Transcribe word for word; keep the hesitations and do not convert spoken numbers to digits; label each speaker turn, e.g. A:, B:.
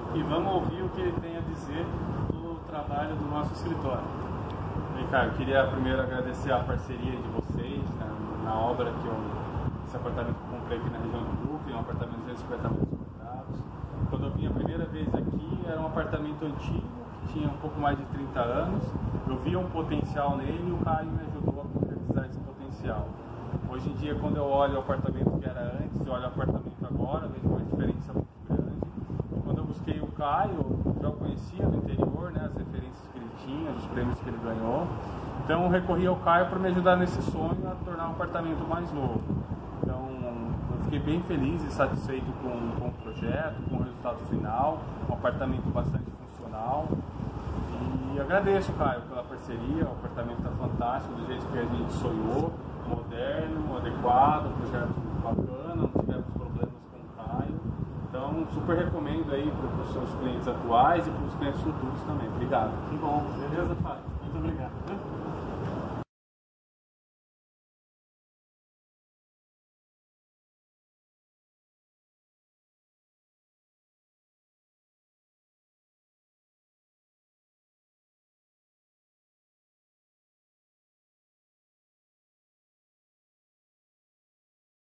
A: e vamos ouvir o que ele tem a dizer do trabalho do nosso escritório. Bem, cara, eu queria primeiro agradecer a parceria de vocês, né, na obra que eu, esse apartamento que eu comprei aqui na região do Brooklyn, um apartamento de duzentos e cinquenta metros quadrados. Quando eu vim a primeira vez aqui, era um apartamento antigo, que tinha um pouco mais de trinta anos, eu via um potencial nele e o Caio me ajudou a concretizar esse potencial. Hoje em dia, quando eu olho o apartamento que era antes e olho o apartamento agora, vejo uma diferença muito grande. E quando eu busquei o Caio, já o conhecia do interior, né, as referências que ele tinha, os prêmios que ele ganhou. Então, eu recorri ao Caio para me ajudar nesse sonho a tornar um apartamento mais novo. Então, eu fiquei bem feliz e satisfeito com, com o projeto, com o resultado final, um apartamento bastante funcional. E agradeço, Caio, pela parceria, o apartamento está fantástico, do jeito que a gente sonhou. Moderno, adequado, projeto bacana, não tivemos problemas com o Caio. Então, super recomendo aí para os seus clientes atuais e para os clientes futuros também. Obrigado.
B: Que bom, beleza, Fábio? Muito obrigado.